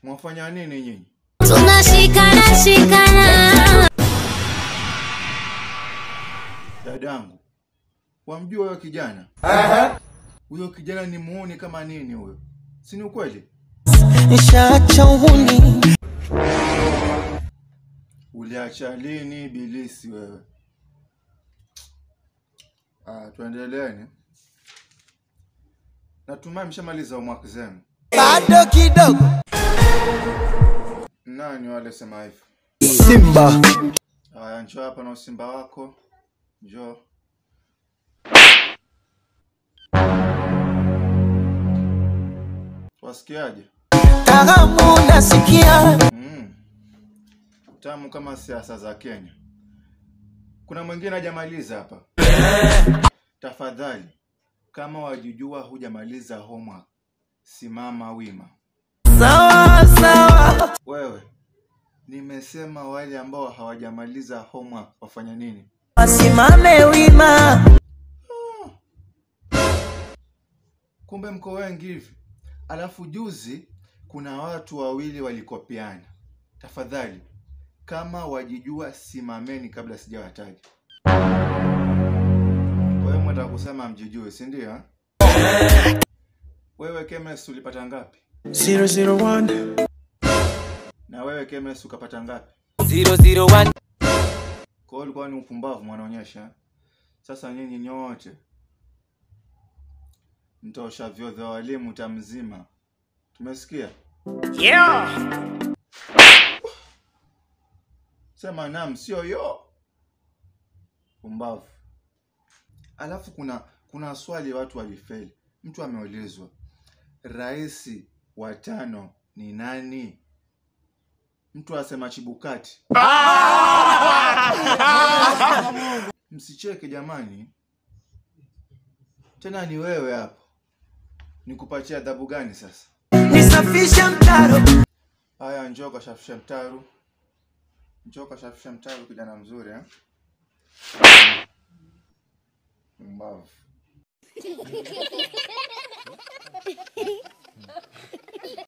Mwafanya nini nyinyi? Tunashikana. Dadangu, wamjua huyo kijana? Huyo kijana ni muone kama nini huyo? Si ni ukweli? Nishaacha uhuni. Uliacha lini ibilisi wewe? Tuendeleeni. Natumai mshamaliza homework zenu. Bado kidogo. Nani wale sema hivi? Simba. Njoo hapa na usimba wako. Njoo. Wasikiaje? Tahamu nasikia. Tamu kama siasa za Kenya. Kuna mwingine hajamaliza hapa. Tafadhali, kama wajijua hujamaliza homework, simama wima. Sawa sawa. Wewe, nimesema wale ambao hawajamaliza homework wafanya nini? Wasimame wima. Kumbe mko wengi hivi. Alafu juzi kuna watu wawili walikopiana. Tafadhali, kama wajijua simameni kabla sijawataja. Wewe mtaka kusema mjijue, si ndio? Wewe Kemes ulipata ngapi? 001. Na wewe Kemes ukapata ngapi? 001. Kwa ulikuwa ni upumbavu mwanaonyesha. Sasa nyinyi nyote mtosha vyoo vya walimu tamzima. Tumesikia? Yeah. Sema naam, sio yo. Pumbavu. Alafu kuna swali watu walifeli. Mtu ameulizwa, rais wa 5 ni nani? Mtu asema Chibukati. Msicheke jamani. Tena ni wewe hapo. Nikupatia adhabu gani sasa? Nisafisha mtaro. Haya, njoo kashafisha mtaro. Njoo kashafisha mtaro, kijana mzuri Mbavu.